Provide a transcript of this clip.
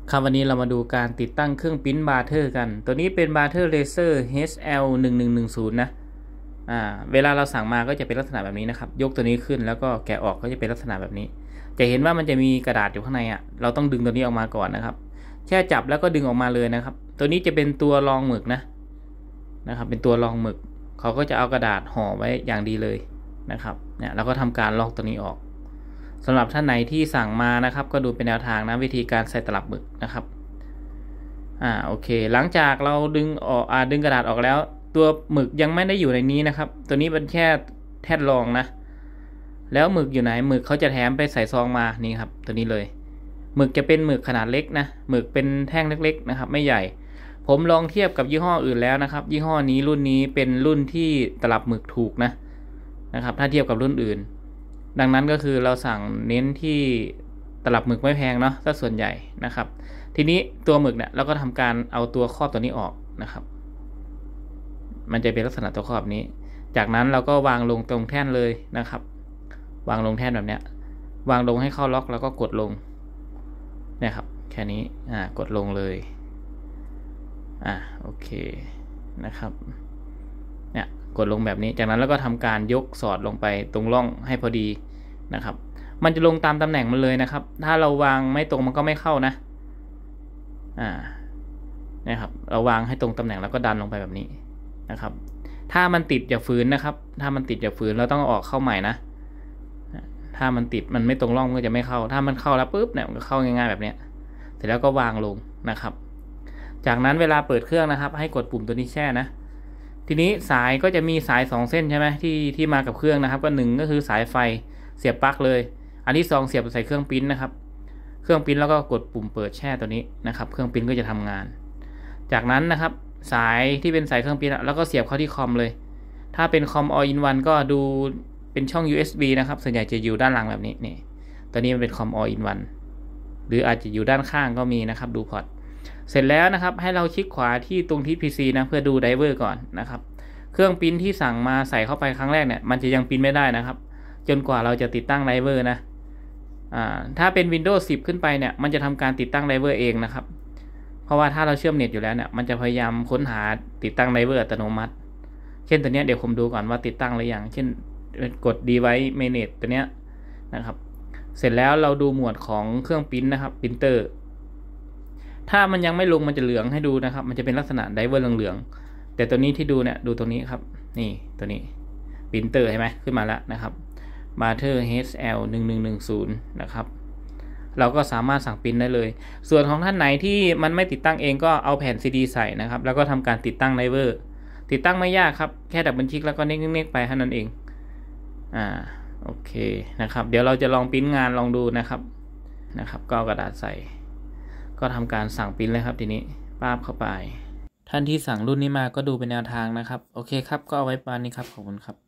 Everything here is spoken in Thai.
ครับวันนี้เรามาดูการติดตั้งเครื่องปริ้นบาร์เทอร์กันตัวนี้เป็นบาร์เทอร์เลเซอร์ HL1110 นะเวลาเราสั่งมาก็จะเป็นลักษณะแบบนี้นะครับยกตัวนี้ขึ้นแล้วก็แกะออกก็จะเป็นลักษณะแบบนี้จะเห็นว่ามันจะมีกระดาษอยู่ข้างในเราต้องดึงตัวนี้ออกมาก่อนนะครับแค่จับแล้วก็ดึงออกมาเลยนะครับตัวนี้จะเป็นตัวรองหมึกนะครับเป็นตัวรองหมึกเขาก็จะเอากระดาษห่อไว้อย่างดีเลยนะครับเนี่ยเราก็ทำการลอกตัวนี้ออกสำหรับท่านไหนที่สั่งมานะครับก็ดูเป็นแนวทางนะวิธีการใส่ตลับหมึกนะครับโอเคหลังจากเราดึงออกดึงกระดาษออกแล้วตัวหมึกยังไม่ได้อยู่ในนี้นะครับตัวนี้เป็นแค่แท่นรองนะแล้วหมึกอยู่ไหนหมึกเขาจะแถมไปใส่ซองมานี่ครับตัวนี้เลยหมึกจะเป็นหมึกขนาดเล็กนะหมึกเป็นแท่งเล็กๆนะครับไม่ใหญ่ผมลองเทียบกับยี่ห้ออื่นแล้วนะครับยี่ห้อนี้รุ่นนี้เป็นรุ่นที่ตลับหมึกถูกนะครับถ้าเทียบกับรุ่นอื่นดังนั้นก็คือเราสั่งเน้นที่ตลับหมึกไม่แพงเนาะถ้าส่วนใหญ่นะครับทีนี้ตัวหมึกเนี่ยเราก็ทำการเอาตัวครอบตัวนี้ออกนะครับมันจะเป็นลักษณะตัวครอบนี้จากนั้นเราก็วางลงตรงแท่นเลยนะครับวางลงแท่นแบบเนี้ยวางลงให้เข้าล็อกแล้วก็กดลงเนี่ยครับแค่นี้กดลงเลยโอเคนะครับเนี่ยกดลงแบบนี้จากนั้นเราก็ทำการยกสอดลงไปตรงร่องให้พอดีนะครับมันจะลงตามตำแหน่งมันเลยนะครับถ้าเราวางไม่ตรงมันก็ไม่เข้านะนะครับเราวางให้ตรงตำแหน่งแล้วก็ดันลงไปแบบนี้นะครับถ้ามันติดอย่าฝืนนะครับถ้ามันติดอย่าฝืนเราต้องออกเข้าใหม่นะถ้ามันติดมันไม่ตรงร่องก็จะไม่เข้าถ้ามันเข้าแล้วปุ๊บเนี่ยมันก็เข้าง่ายๆแบบนี้เสร็จแล้วก็วางลงนะครับจากนั้นเวลาเปิดเครื่องนะครับให้กดปุ่มตัวนี้แช่นะทีนี้สายก็จะมีสาย2เส้นใช่ไหมที่มากับเครื่องนะครับก็1ก็คือสายไฟเสียบปลั๊กเลยอันที่2เสียบใส่เครื่องปริ้นนะครับเครื่องปริ้นแล้วก็กดปุ่มเปิดแช่ตัวนี้นะครับเครื่องปริ้นก็จะทำงานจากนั้นนะครับสายที่เป็นสายเครื่องปริ้นแล้วก็เสียบเข้าที่คอมเลยถ้าเป็นคอม All in One ก็ดูเป็นช่อง USB นะครับส่วนใหญ่จะอยู่ด้านหลังแบบนี้นี่ตัวนี้มันเป็นคอม All in One หรืออาจจะอยู่ด้านข้างก็มีนะครับดูพอร์ตเสร็จแล้วนะครับให้เราคลิกขวาที่ตรงที่ PC นะเพื่อดูไดเวอร์ก่อนนะครับเครื่องปริ้นที่สั่งมาใส่เข้าไปครั้งแรกเนี่ยมันจะยังปริ้นไม่ได้นะครับจนกว่าเราจะติดตั้งไดเวอร์นะถ้าเป็น Windows 10 ขึ้นไปเนี่ยมันจะทำการติดตั้งไดเวอร์เองนะครับเพราะว่าถ้าเราเชื่อมเน็ตอยู่แล้วเนี่ยมันจะพยายามค้นหาติดตั้งไดเวอร์อัตโนมัติเช่นตัวนี้เดี๋ยวผมดูก่อนว่าติดตั้งหรือยังเช่นกด Device Manage ตัวเนี้ยนะครับเสร็จแล้วเราดูหมวดของเครื่องปริ้นนะครับปรินเตอร์ถ้ามันยังไม่ลงมันจะเหลืองให้ดูนะครับมันจะเป็นลักษณะไดเวอร์เหลืองๆแต่ตัวนี้ที่ดูเนี่ยดูตรงนี้ครับนี่ตัวนี้ปรินเตอร์ใช่ไหมขึ้นมาแล้วนะครับ Barter HL1110 นะครับเราก็สามารถสั่งปริ้นได้เลยส่วนของท่านไหนที่มันไม่ติดตั้งเองก็เอาแผ่นซีดีใส่นะครับแล้วก็ทำการติดตั้งไดเวอร์ติดตั้งไม่ยากครับแค่ดับเบิลคลิกแล้วก็เน็กๆไปเท่านั้นเองโอเคนะครับเดี๋ยวเราจะลองปริ้นงานลองดูนะครับก็กระดาษใส่ก็ทำการสั่งปริ้นเลยครับทีนี้ป้าบเข้าไปท่านที่สั่งรุ่นนี้มาก็ดูเป็นแนวทางนะครับโอเคครับก็เอาไว้ประมาณนี้ครับขอบคุณครับ